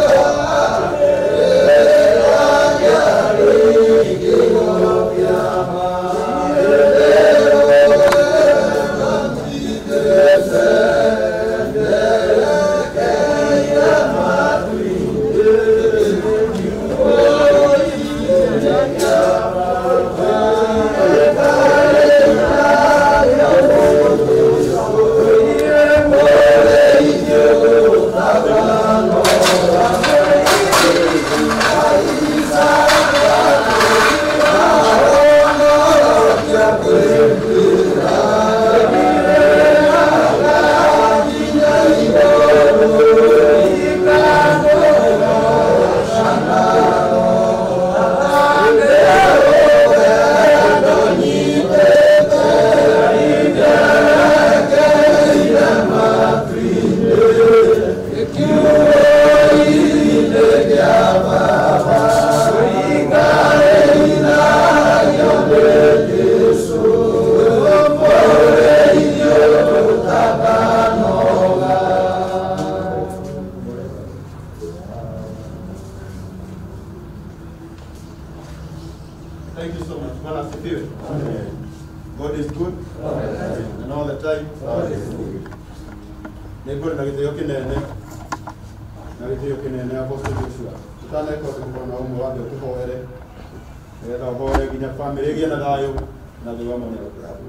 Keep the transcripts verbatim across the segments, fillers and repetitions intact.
Thank you so much. Bwana asifiwe. God is good. And all the time. Nĩ ngũrĩ na gĩtĩo kĩnene na gĩtĩo kĩnene Apostle Joshua. Tũtaneka ũtukona ũmwe wa andũ tũhoere nĩgetha ũhoere nginya famĩlĩ ĩgĩe na thayũ na thĩ wa mwana gũkũrathwo.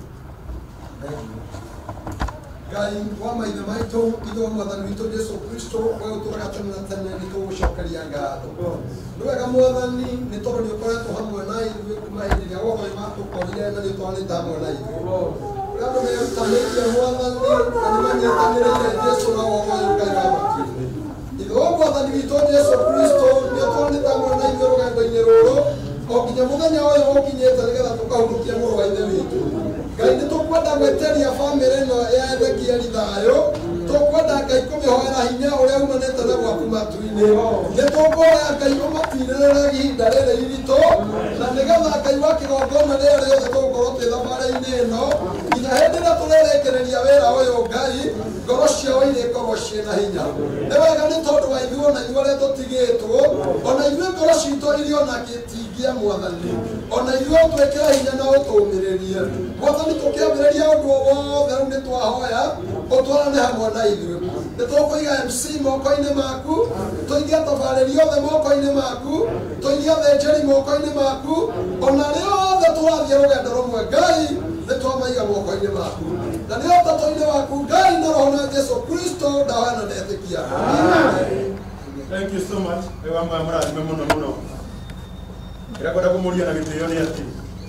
Ngai wa maithe maitũ ithuĩ mwathani witũ Jesu Kristo we ũtũũraga tene na tene nĩtũgũcokeria ngatho. Nĩ wega mwathani nĩ tondũ nĩ ũkoretwo hamwe na ithuĩ kuma hĩndĩ ĩrĩa wohoi matũkorire na nĩ twarĩte hamwe na ithuĩ. Andũ merutanĩirie mwathani na nĩ manyitanĩrĩire Jesu na wohoi Ngai wa matu-inĩ. Ithuĩ mwathani witũ Jesu Kristo nĩ twarĩte hamwe na ithuĩ rũgendo-inĩ rũrũ o nginya mũthenya ũyũ ũkinyĩte nĩgetha tũkahurũkia mũrũ wa ithe witũ. Ngai nĩ tũkwenda gweteria bamĩrĩ ĩno ya Ezekieli thayũ, tũkwenda Ngai kũmĩhoera hinya ũrĩa umanĩte na gwaku matu-inĩ. Nĩ tũkũhoya Ngai ũmatirĩrĩre ihinda rĩrĩ iritũ, na nĩgetha Ngai wa kĩgongona rĩrĩa rĩothe tũgũkorwo twĩ thabarĩ-inĩ ĩno, nginya hĩndĩ ĩrĩa tũrĩrĩkĩrĩria wĩra ũyũ Ngai, ngoro ciao irĩkorwo ciĩna hinya. Nĩ wega nĩ tondũ wa ithuĩ ona ithuĩ arĩa tũtigĩtwo, ona ithuĩ ngoro citũ irĩ ona gĩtingia mwathani, ona ithuĩ twĩkĩre hinya na ũtũũmĩrĩrie. Mwathani tũkĩambĩrĩria ũndũ wothe rĩu nĩ twahoya ũtwarane hamwe na ithuĩ. Nĩ tũkũiga M C moko-inĩ maku, tũige tabarĩri othe moko-inĩ maku, tũige athĩnjĩri moko-inĩ maku, ona rĩothe tũrathiĩ rũgendo rũmwe Ngai nĩ twamaiga moko-inĩ maku. Na nĩ ũtatu-inĩ waku Ngai na roho na Jesu Kristo ndahoya na ndetĩkia. Thank you so much. Wewe ambaye mũrathime mũno mũno. Kĩrĩa ngwenda kũmũria na gĩtĩo nĩ atĩ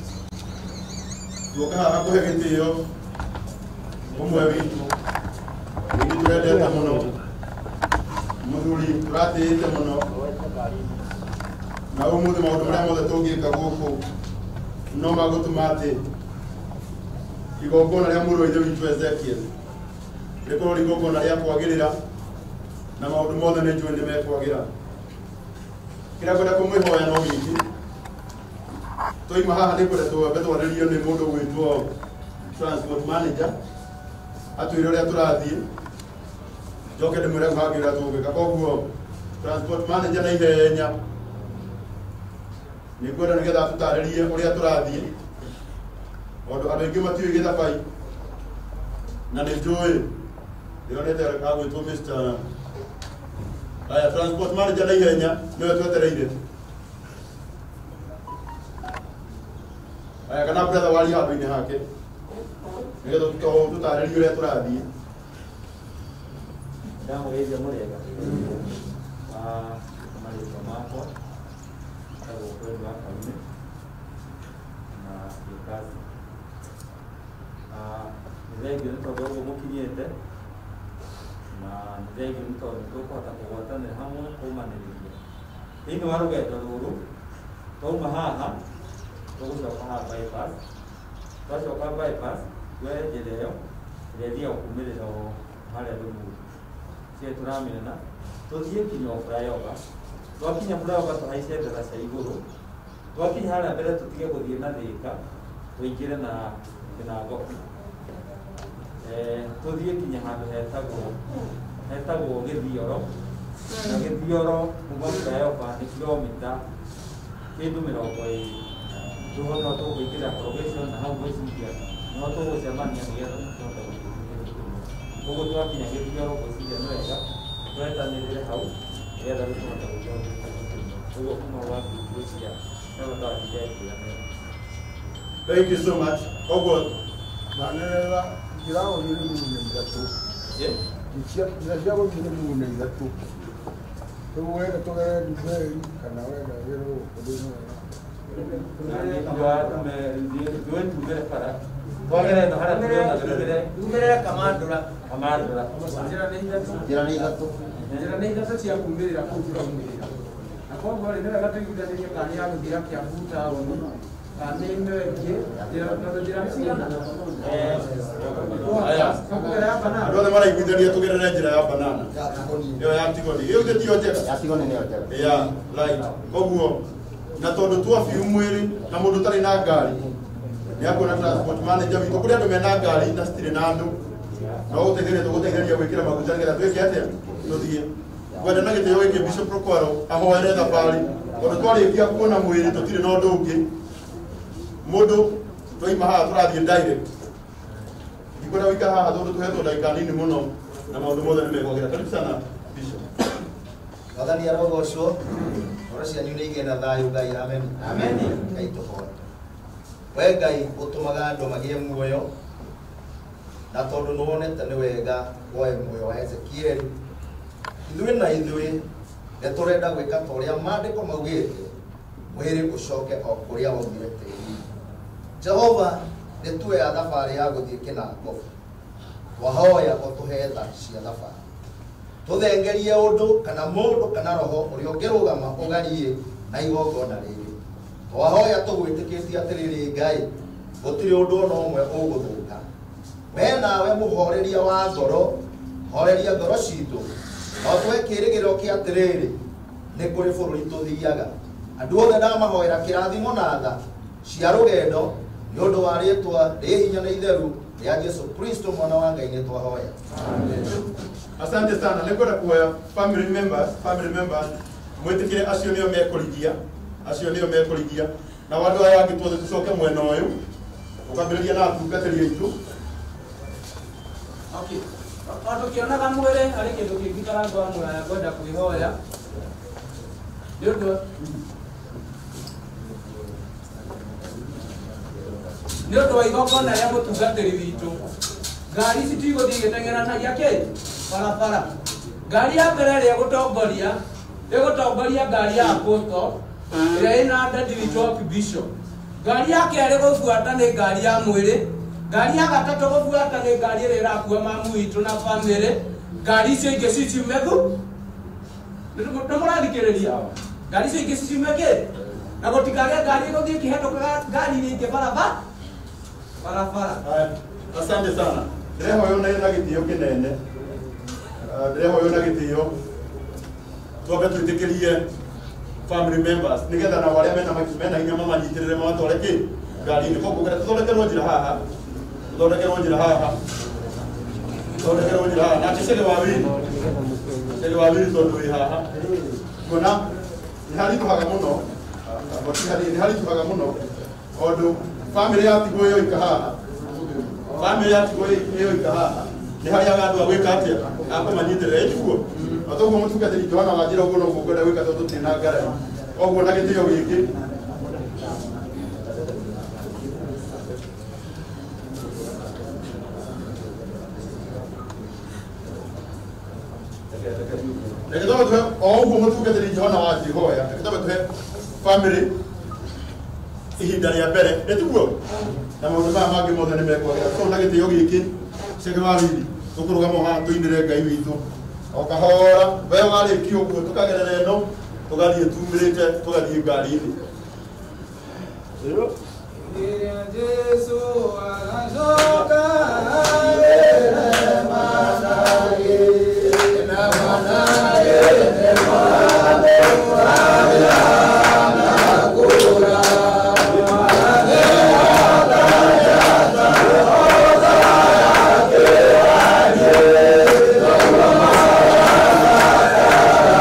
tuoka haha kũhe gĩtĩo ũmwe witũ ningĩ tũrendete mũno mũthuri tũratĩĩte mũno na ũmũthĩ maũndũ marĩa mothe tũngĩka gũkũ no magũtũma atĩ igongona rĩa mũrũ wa ithe witũ Ezekiel rĩkorwo rĩ igongona rĩa kwagĩrĩra na maũndũ mothe nĩ njũĩ nĩ mekwagĩra. Kĩrĩa ngwenda kũmwĩhoya no gĩkĩ, tũima haha nĩ kwenda twambe twarĩrio nĩ mũndũ gwĩtwo transport manager atwĩre ũrĩa tũrathiĩ njoke ndĩmwĩre hangĩ ũrĩa tũgwĩka. Koguo transport manager na ihenya nĩ ngwenda nĩgetha tũtarĩrie ũrĩa tũrathiĩ, tondũ andũ aingĩ matiũĩ gĩthabai na nĩ njũĩ ndĩronete agwĩtwo Mister Aya transport manager na ihenya nĩwe twetereire. Aya kana brother wali handũ-inĩ hake nĩgetha tũtarĩrie ũrĩa tũrathiĩ. Ndamũgeithia mũrĩega. Marĩtwa makwa etagwo Fred wa Kaune na gĩkazi. Nĩ thengiũ nĩ tondũ ũguo mũkinyĩte na nĩ thengiũ nĩ tondũ tũkũhota kũgwatanĩra hamwe kũmanĩrĩria thĩinĩ wa rũgendo rũrũ. Twauma haha tũgũcoka haha bypass, twacoka bypass tuoye njĩra ĩyo ĩrĩa ĩthiaga kumĩrĩra harĩa Rũmuru cie tũramĩona tũthiĩ nginya o flyover. Twakinya flyover tũhaice ndaraca igũrũ, twakinya harĩa mbere tũtige gũthiĩ na Thĩka tũingĩre na Kĩnangobu, tũthiĩ nginya handũ hetagwo hetagwo Gĩthioro na gĩthioro kuma Flyover nĩ kilomita kĩndũ mĩrongo ĩrĩ. Tuho no tũgũĩkĩra probation na hau gwĩciria no tũgũcemania nĩgetha tũhote gũteithĩrĩria. Ũguo twakinya gĩthioro gwĩciria nĩ wega twetanĩrĩre hau nĩgetha tũhote gũteithĩrĩria. Ũguo kuma gwaku gwĩciria no tũtawatithia. Thank you so much. Ogo. Manera kirao ni mungu ni gato. Yeah. Kichia ndio kwa ni mungu ni gato. Kwa hiyo to gara dibei kana wewe hero kodino. Ndio tume ndio tumere para. Wagere ndo hara tuliona tuliona. Tumere kamandura. Kamandura. Jira ni gato. Jira ni gato. Jira ni gato cia kumbirira kugira kumbirira. Na kwa hiyo ndio gato igudanĩrio kana ya gũthira kĩa buta wona. Kaneno yake jira ndo jira msigana. Eh. Aya. Andũ othe maraiguithania tũgerere njĩra ya banana. Ĩyo ya Tigoni. Ĩyo gĩtio njega. Ya Tigoni nĩyo njega. Yeah, right. Koguo na tondũ twabiũ mwĩrĩ na mũndũ ũtarĩ na ngari nĩ akuona transport manager witũ kũrĩ andũ mena ngari na citirĩ na andũ no gũteithĩrĩria tũgũteithĩrĩria gwĩkĩra maguta nĩgetha twĩke atĩa tũthiĩ gwenda na gĩtĩo gĩkĩ Bishop Prokwaro ahoere thabarĩ tondũ twarĩkia kuona mwĩrĩ tũtirĩ na ũndũ ũngĩ mũndũ twaima haha tũrathiĩ direct ndikwenda gũikara haha tondũ tũhetwo ndagĩka nini mũno na maũndũ mothe nĩ megwagĩra. Karibu sana Bishop. Wathani arogocwo ora cianyu nĩ igĩe na thayũ Ngai. Amen. Amen. Ngai tũhoe. We Ngai ũtũmaga andũ magĩe muoyo na tondũ nĩ wonete nĩ wega woe muoyo wa Ezekieli, ithuĩ na ithuĩ nĩ tũrenda gwĩka ta ũrĩa maandĩko maugĩte, mwĩrĩ ũcoke o kũrĩa waumire tĩĩri. Jehova nĩ tuoya thabarĩ ya gũthiĩ kĩnango, twahoya ũtũhe tha cia thabarĩ, tũthengerie ũndũ kana mũndũ kana roho ũrĩa ũngĩrũgama ũgarie na igongona rĩrĩ. Twahoya tũgwĩtĩkĩtie atĩrĩrĩ Ngai, gũtirĩ ũndũ ona ũmwe ũgũthũka. We nawe mũhoreria wa ngoro, horeria ngoro citũ, no tũhe kĩĩrĩgĩrĩro kĩa atĩrĩrĩ, nĩ kũrĩ bũrũri tũthiaga. Andũ othe ndamahoera kĩrathimo na tha cia rũgendo nĩ ũndũ wa rĩĩtwa rĩ hinya na itheru rĩa Yesu Kristo mwana wa Ngai nĩ twahoya. Amen. Asante sana. Nĩngwenda kuoya family members, family members mwĩtĩkĩre acio nĩo mekũrigia, acio nĩo mekũrigia na andũ aya angĩ tuothe tũcoke mwena ũyũ ũkambĩrĩria na atungatĩri aitũ. Okay. Watu kionaga mwĩrĩ harĩ kĩndũ kĩngĩ karangwa mwaya kwenda kwĩhoya. Nĩ ũndũ nĩ ũndũ wa igongona rĩa mũtungatĩri witũ. Ngari ici tigũthiĩ igĩteng'eranagia kĩ barabara. Ngari ya mbere ĩrĩa ĩgũtongoria ĩgũtongoria ngari ya Apostle ĩrĩa ĩna Daddy witũ Bishop. Ngari ya kerĩ gũbuata nĩ ngari ya mwĩrĩ. Ngari ya gatatũ gũbuata nĩ ngari ĩrĩa ĩrakua mamu witũ na famĩlĩ. Ngari icio ingĩ ciciume thu. Nĩ mũrathikĩrĩria? Ngari icio ingĩ ciciume kĩ? Na gũtikagĩe ngari ĩgũthiĩ ĩkĩhetũkaga ngari ingĩ barabara. Barabara. Asante sana. Ndĩrehoywo na gĩtĩo kĩnene. Ndĩrehoywo na gĩtĩo. Twambe twĩtĩkĩrie family members nĩgetha nao arĩa mena mena hinya mamanyitĩrĩre mamatware kĩ ngari-inĩ. Koguo tũthondekerwo njĩra haha, tũthondekerwo njĩra haha, tũthondekerwo njĩra haha. Nake Cege Wawiri, Cege Wawiri tondũ wĩ haha, kuona nĩ haritũhaga mũno, nĩ haritũhaga mũno tondũ family ya Tigũ ĩyo haha, family ya Tigũ ĩyo ĩka haha nĩ harĩa andũ a gwĩka atĩa akũmanyitĩrĩra ĩtiguo. Otoguo mũtungatĩri Johana Wanjĩra ũguo noguo ngwenda gwĩka tondũ tũtirĩ na ngarari. Koguo na gĩtĩo gĩkĩ reke tũbe tũhe o ũguo mũtungatĩri Johana Wanjĩra reke tũbe tũhe family ihinda rĩa mbere ĩtiguo na maũndũ maya mangĩ mothe nĩ mekwagĩra. So na gĩtĩo gĩkĩ Cege Wawiri tũkũrũgama haha tũinĩre Ngai witũ o kahora. We warĩkia ũguo tũkagerera ĩno tũgathiĩ tumĩrĩte tũgathiĩ ngari-inĩ. Jesu agacoka arere manage na manage ne manage na kura Yeah.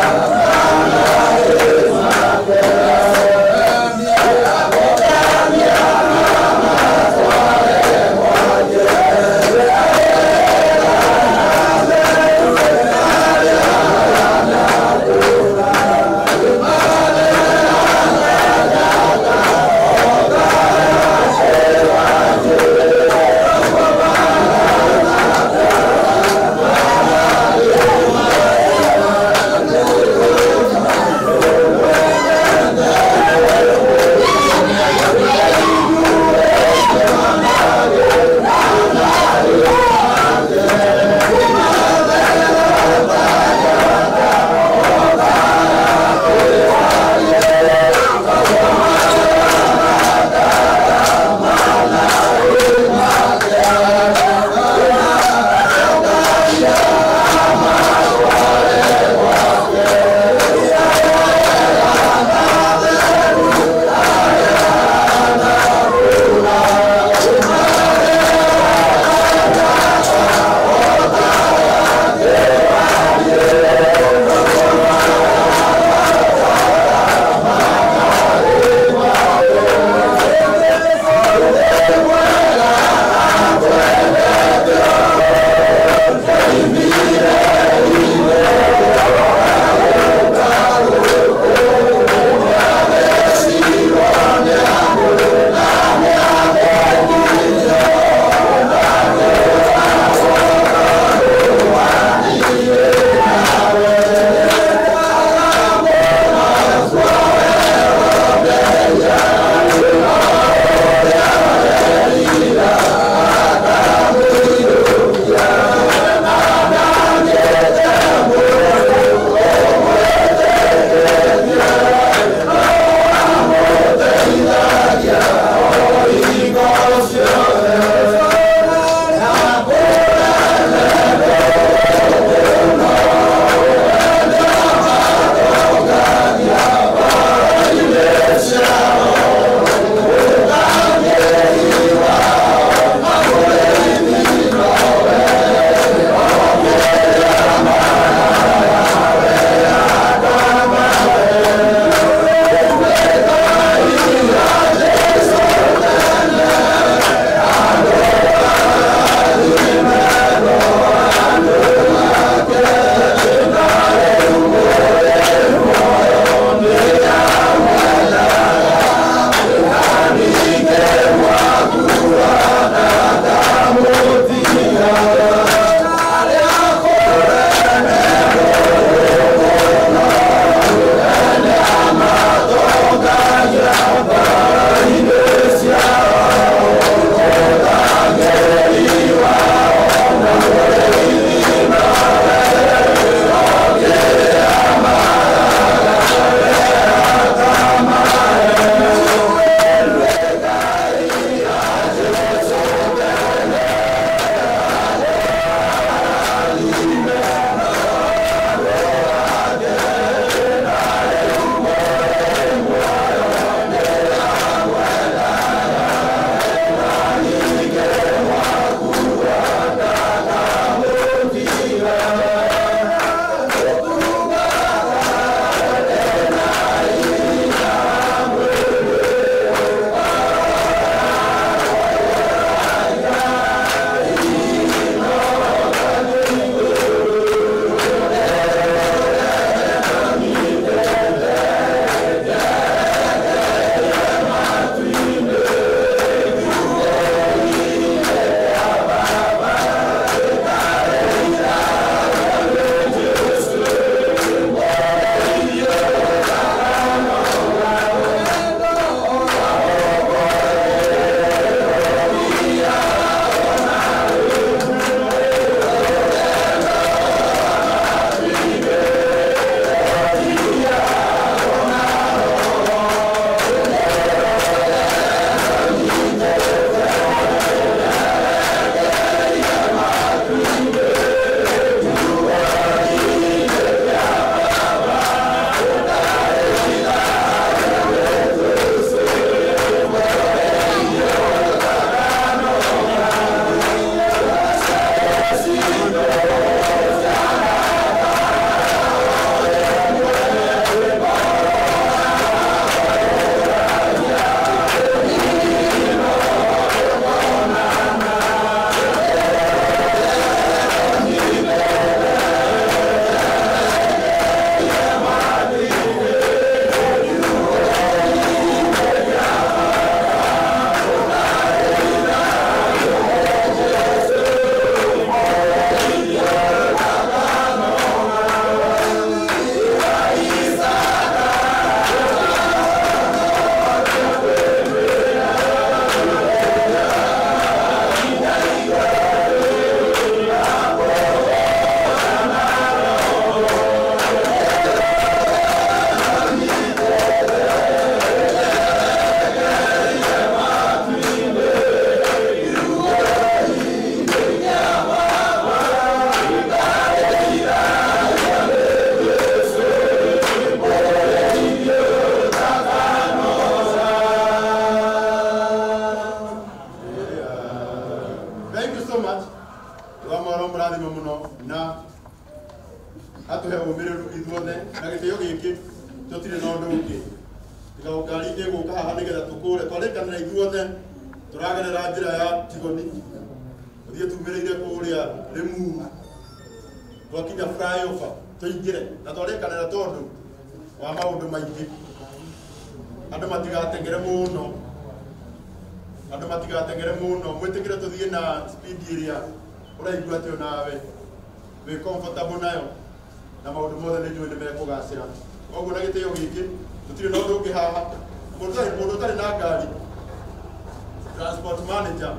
ũndũ ũngĩ tiga ngari ĩgũka haha nĩgetha tũkũre twarĩkanĩra ithuothe tũragerera njĩra ya Tigoni gũthiĩ tumĩrĩire kũrĩa Rĩmuru twakinya flyover tũingĩre na twarĩkanĩra tondũ wa maũndũ maingĩ andũ matigatengere mũno andũ matigatengere mũno mwĩtĩkĩre tũthiĩ na speed ĩrĩa ũraigua atĩ onawe wĩ comfortable nayo na maũndũ mothe nĩ njũĩ nĩ mekũgacĩra koguo na gĩtĩo gĩkĩ tũtirĩ na ũndũ ũngĩ haha mũndũ ũtarĩ na ngari transport manager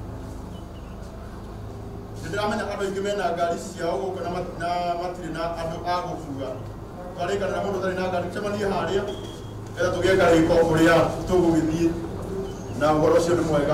nĩndĩramenya andũ aingĩ mena ngari ciao gũkũ na matirĩ na andũ a gũkua twarĩkanĩra mũndũ ũtarĩ na ngari tũcemanie harĩa getha tũgĩe karĩko ũrĩa tũgũgĩthiĩ na ũhoro ũcio nĩ mwega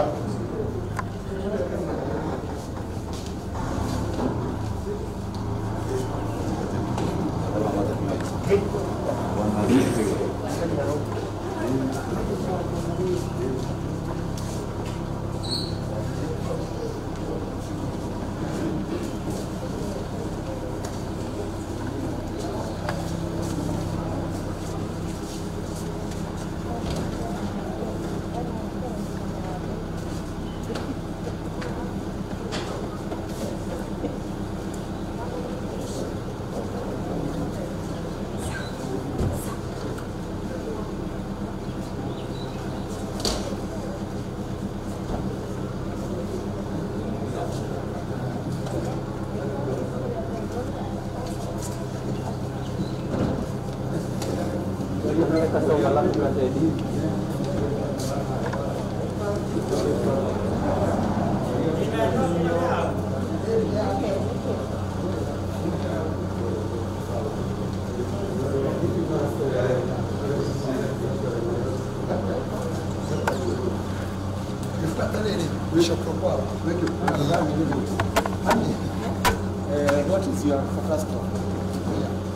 Bishop Propala. Thank you. Uh, what is your focus on?